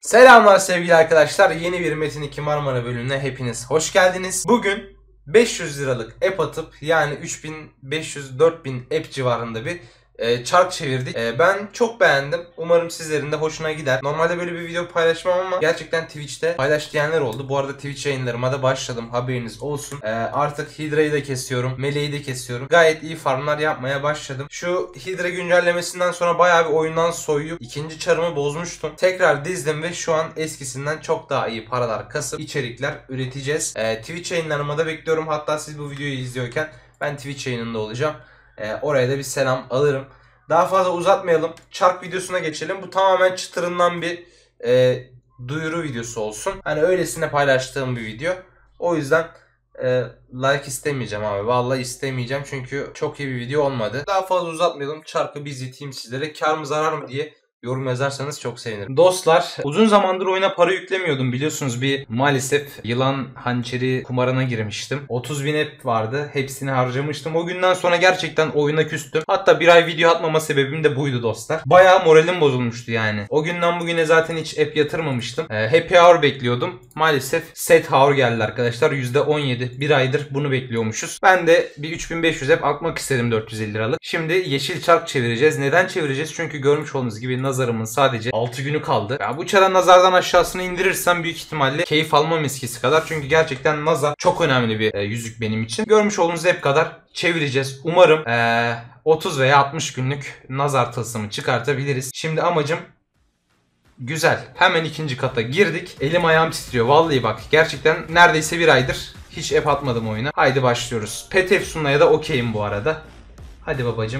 Selamlar sevgili arkadaşlar. Yeni bir Metin 2 Marmara bölümüne hepiniz hoş geldiniz. Bugün 500 liralık app atıp yani 3500-4000 app civarında bir çark çevirdik. Ben çok beğendim. Umarım sizlerin de hoşuna gider. Normalde böyle bir video paylaşmam ama gerçekten Twitch'te paylaş diyenler oldu. Bu arada Twitch yayınlarıma da başladım. Haberiniz olsun. Artık Hydra'yı da kesiyorum. Meleği de kesiyorum. Gayet iyi farmlar yapmaya başladım. Şu Hydra güncellemesinden sonra bayağı bir oyundan soyup ikinci çarımı bozmuştum. Tekrar dizdim ve şu an eskisinden çok daha iyi paralar kasıp içerikler üreteceğiz. Twitch yayınlarıma da bekliyorum. Hatta siz bu videoyu izliyorken ben Twitch yayınında olacağım. Oraya da bir selam alırım. Daha fazla uzatmayalım. Çark videosuna geçelim. Bu tamamen çıtırından bir duyuru videosu olsun. Hani öylesine paylaştığım bir video. O yüzden like istemeyeceğim abi. Vallahi istemeyeceğim. Çünkü çok iyi bir video olmadı. Daha fazla uzatmayalım. Çarkı bir izleteyim sizlere. Kar mı zarar mı diye yorum yazarsanız çok sevinirim. Dostlar, uzun zamandır oyuna para yüklemiyordum. Biliyorsunuz bir maalesef yılan hançeri kumarına girmiştim. 30.000 app vardı. Hepsini harcamıştım. O günden sonra gerçekten oyuna küstüm. Hatta bir ay video atmama sebebim de buydu dostlar. Bayağı moralim bozulmuştu yani. O günden bugüne zaten hiç app yatırmamıştım. Happy Hour bekliyordum. Maalesef Set Hour geldi arkadaşlar. %17. Bir aydır bunu bekliyormuşuz. Ben de bir 3500 app atmak istedim 450 liralık. Şimdi yeşil çark çevireceğiz. Neden çevireceğiz? Çünkü görmüş olduğunuz gibi nazarımın sadece 6 günü kaldı. Ya bu çara nazardan aşağısını indirirsem büyük ihtimalle keyif almam eskisi kadar. Çünkü gerçekten nazar çok önemli bir yüzük benim için. Görmüş olduğunuz hep kadar çevireceğiz. Umarım 30 veya 60 günlük nazar tılsımı çıkartabiliriz. Şimdi amacım güzel. Hemen ikinci kata girdik. Elim ayağım titriyor. Vallahi bak gerçekten neredeyse bir aydır hiç app atmadım oyuna. Haydi başlıyoruz. Pet Efsuna'ya da okeyim bu arada. Hadi babacım.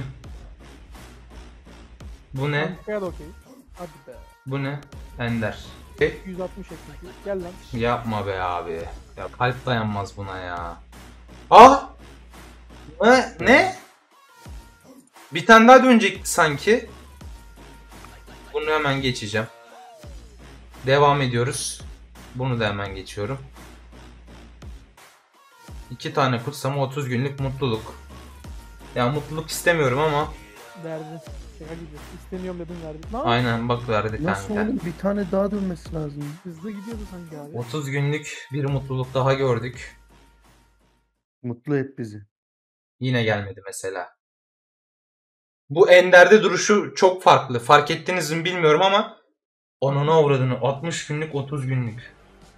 Bu ne? Bankaya da okey. Hadi be. Bu ne? Ender. 160 ekmek. Gel lan. Yapma be abi. Ya kalp dayanmaz buna ya. Ah! Ne? Bir tane daha dönecek sanki. Bunu hemen geçeceğim. Devam ediyoruz. Bunu da hemen geçiyorum. 2 tane kutsama 30 günlük mutluluk. Ya mutluluk istemiyorum ama. Verdin. Şaka gibi. İstemiyorum dedim verdin. Lan. Aynen bak verdi Nasıl kanka. oğlum, bir tane daha dönmesi lazım. Hızlı gidiyordu sanki abi. 30 günlük bir mutluluk daha gördük. Mutlu et bizi. Yine gelmedi mesela. Bu Ender'de duruşu çok farklı. Fark ettiniz mi bilmiyorum ama onuna uğradığını 60 günlük 30 günlük.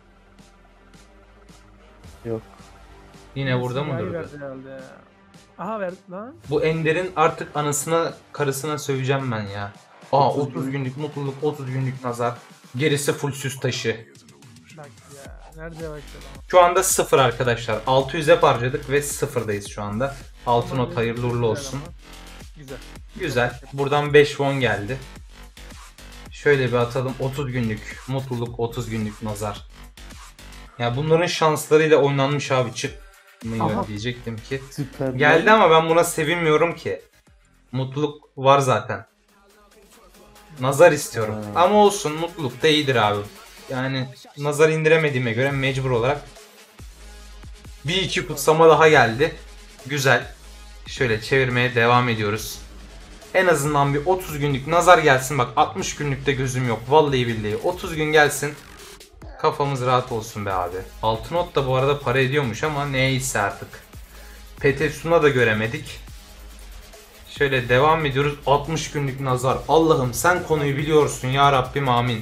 Yok. Yine burada mı Sinyali durdu? verdi herhalde. Aha verdi lan. Bu Ender'in artık anasına karısına söveceğim ben ya. 30 günlük mutluluk 30 günlük nazar. Gerisi full süs taşı. Bak ya. Nerede başladı ama. Şu anda 0 arkadaşlar. 600 hep harcadık ve 0'dayız şu anda. Altın not hayırlı uğurlu olsun. Güzel. Güzel. Buradan 5 won geldi. Şöyle bir atalım. 30 günlük mutluluk 30 günlük nazar. Ya bunların şanslarıyla oynanmış abi çıkmıyor Aha. diyecektim ki. Süper. Geldi ama ben buna sevinmiyorum ki. Mutluluk var zaten. Nazar istiyorum. Ama olsun mutluluk da iyidir abi. Yani nazar indiremediğime göre mecbur olarak bir iki kutsama daha geldi. Güzel. Şöyle çevirmeye devam ediyoruz. En azından bir 30 günlük nazar gelsin. Bak 60 günlükte gözüm yok. Vallahi billahi 30 gün gelsin. Kafamız rahat olsun be abi. Altın not da bu arada para ediyormuş ama neyse artık. Pet Efsun'a da göremedik. Şöyle devam ediyoruz. 60 günlük nazar. Allah'ım sen konuyu biliyorsun ya Rabbim amin.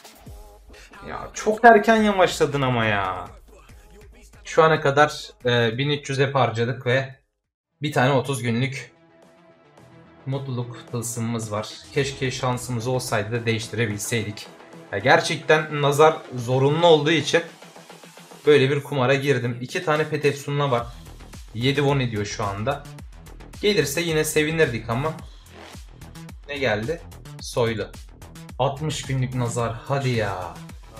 Ya çok erken yavaşladın ama ya. Şu ana kadar 1300 hep harcadık ve bir tane 30 günlük mutluluk tılsımımız var. Keşke şansımız olsaydı da değiştirebilseydik. Ya gerçekten nazar zorunlu olduğu için böyle bir kumara girdim. 2 tane Pet Efsun'la var. 7 won ediyor şu anda. Gelirse yine sevinirdik ama. Ne geldi? Soylu. 60 günlük nazar. Hadi ya.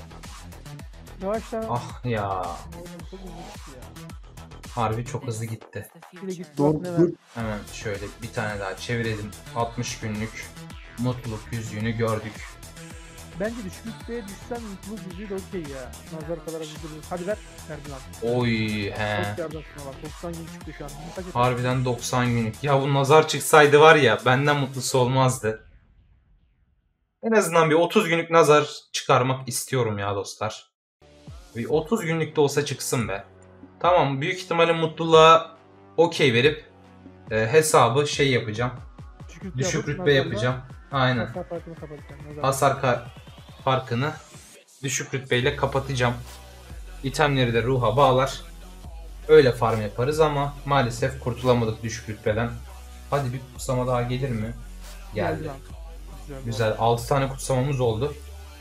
Yavaş lan. Ah ya. Oğlum çok hızlı gitti ya. Harbi çok hızlı gitti. Bir de gitti Dur bak ne dur. verdi. Hemen şöyle bir tane daha çevirelim. 60 günlük mutluluk yüzüğünü gördük. Bence düşükte düşsen mutluluk yüzüğü de okey ya. Nazar kadar vurdu. Hadi ver. Verdi lan. Oy Çok he. yardım şuna bak. 90 gün çıktı şu an. Kaç etti? Harbiden 90 günlük. Ya bu nazar çıksaydı var ya benden mutlusu olmazdı. En azından bir 30 günlük nazar çıkarmak istiyorum ya dostlar. Bir 30 günlük de olsa çıksın be. Tamam, büyük ihtimalle mutluluğa okey verip hesabı şey yapacağım. Düşük rütbe yapacağım. Aynen. Hasar farkını kapatacağım. Farkını düşük rütbeyle kapatacağım. İtemleri de ruha bağlar. Öyle farm yaparız ama maalesef kurtulamadık düşük rütbeden. Hadi bir kutsama daha gelir mi? Geldi. lan. Güzel. 6 tane kutsamamız oldu.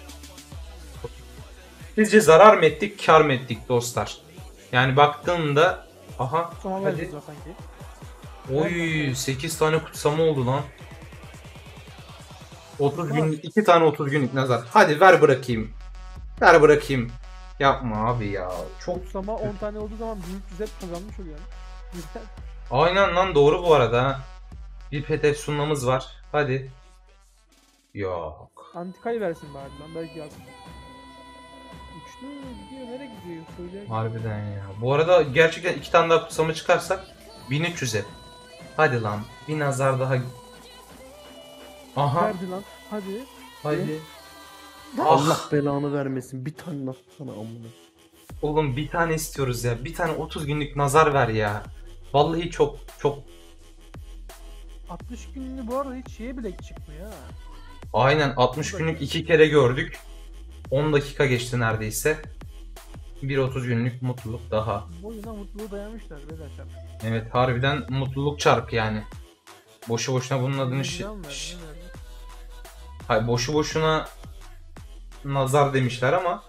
Sizce zarar mı ettik, kar mı ettik dostlar? Yani baktığımda aha Son hadi. vereceğiz o sanki. Oy 8 tane kutsama oldu lan. 30 günlük 2 tane 30 günlük nazar. Hadi ver bırakayım. Ver bırakayım. Yapma abi ya. Çok Kutsama 10 tane olduğu zaman 1300 hep kazanmış oluyor. Güzel. aynen lan, doğru bu arada ha. Bir pet sunmamız var. Hadi. Yok. Antikayı versin bari lan. Belki yazsın. Uçtu gidiyor. Nereye gidiyor? Söyle. Harbiden ya. Bu arada gerçekten 2 tane daha kutsama çıkarsak 1300 hep. Hadi lan. Bir nazar daha. Aha. Verdi lan. Hadi. Hadi. Allah Ah. belanı vermesin. Bir tane nasıl sana amına. Oğlum bir tane istiyoruz ya. Bir tane 30 günlük nazar ver ya. Vallahi çok 60 günlüğü bu arada hiç şeye bile çıkmıyor ha. aynen 60 günlük 2 kere gördük. 10 dakika geçti neredeyse. Bir 30 günlük mutluluk daha. Boyuna mutluluğu dayamışlar beyler. Evet, harbiden mutluluk çarpı yani. Boşu boşuna bunun adını hayır, boşu boşuna nazar demişler ama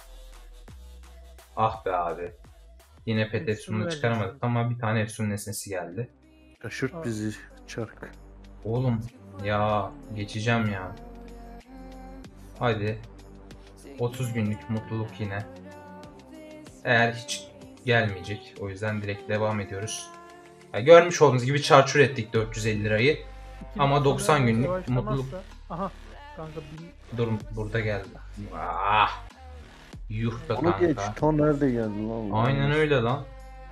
ah be abi. Yine pet efsununu çıkaramadık ama bir tane efsun nesnesi geldi. Şaşırt bizi çark. Oğlum ya geçeceğim ya. Hadi. 30 günlük mutluluk yine. Eğer hiç gelmeyecek. O yüzden direkt devam ediyoruz. Ya görmüş olduğunuz gibi çarçur ettik 450 lirayı. Ama 90 günlük mutluluk. Aha kanka Dur, burada geldi. Ah. Yuh be Onu geç. kanka. Ta nerede geldi lan? Aynen öyle lan.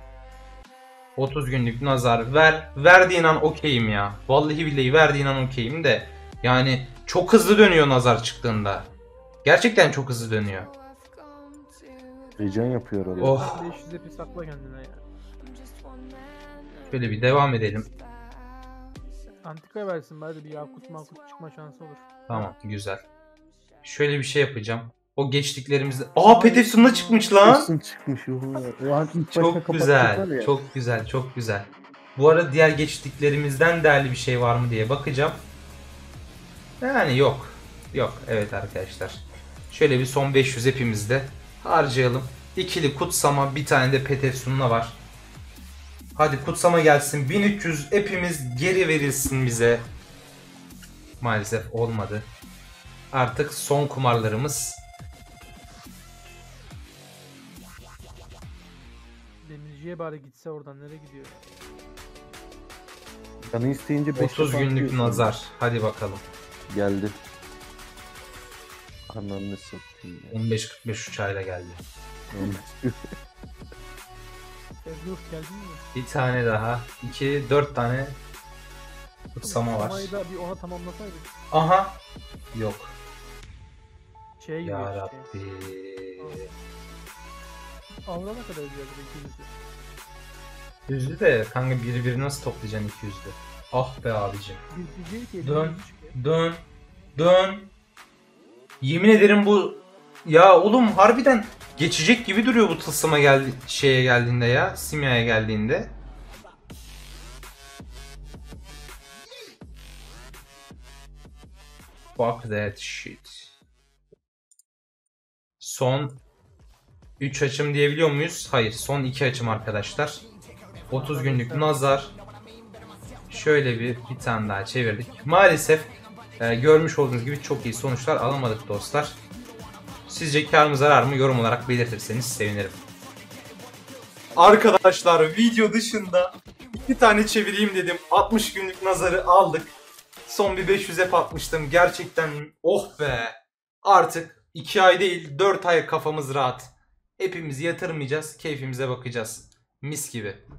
30 günlük nazar ver. Verdiğin an okeyim ya. Vallahi billahi verdiğin an okeyim de. Yani çok hızlı dönüyor nazar çıktığında. Gerçekten çok hızlı dönüyor. Heyecan yapıyor orada. Oh. 500 epi sakla kendine ya. Şöyle bir devam edelim. Antika versin bari bir yakut makut çıkma şansı olur. Tamam, güzel. Şöyle bir şey yapacağım. O geçtiklerimizde... Aa, pet efsununa çıkmış lan. Nasıl çıkmış o? O an ilk başta Çok güzel. kapattılar ya. Çok güzel. Çok güzel. Bu arada diğer geçtiklerimizden değerli bir şey var mı diye bakacağım. Yani yok. Yok. Evet arkadaşlar. Şöyle bir son 500 hepimizde harcayalım. İkili kutsama, bir tane de pet efsununa var. Hadi kutsama gelsin. 1300 hepimiz geri verilsin bize. Maalesef olmadı. Artık son kumarlarımız. Demirciye bari gitse oradan nereye gidiyor? Canı isteyince 30 günlük nazar. Hadi bakalım. Geldi. Ananı satayım ya. 15-45 uçağıyla geldi. Dur geldin mi? Bir tane daha. 4 tane kutsama var. Kutsamayı da bir ona tamamlasaydık. Aha. Yok. Şeye gidiyor Ya işte. Rabbi. Avrana kadar gidiyor ikimizi. Yüzlü de kanka biri nasıl toplayacaksın 200'lü? Ah be abicim. Bir diyecek ki Dön. elimizi çıkıyor. Dön. Yemin ederim bu ya oğlum harbiden geçecek gibi duruyor bu tılsıma şeye geldiğinde ya. Simya'ya geldiğinde. Fuck that shit. Son 3 açım diyebiliyor muyuz? Hayır, son 2 açım arkadaşlar. 30 günlük nazar. Şöyle bir tane daha çevirdik. Maalesef görmüş olduğunuz gibi çok iyi sonuçlar alamadık dostlar. Sizce kar mı zarar mı yorum olarak belirtirseniz sevinirim. Arkadaşlar video dışında 2 tane çevireyim dedim. 60 günlük nazarı aldık. Son bir 500 hep atmıştım. Gerçekten oh be. Artık 2 ay değil 4 ay kafamız rahat. Hepimiz yatırmayacağız. Keyfimize bakacağız. Mis gibi.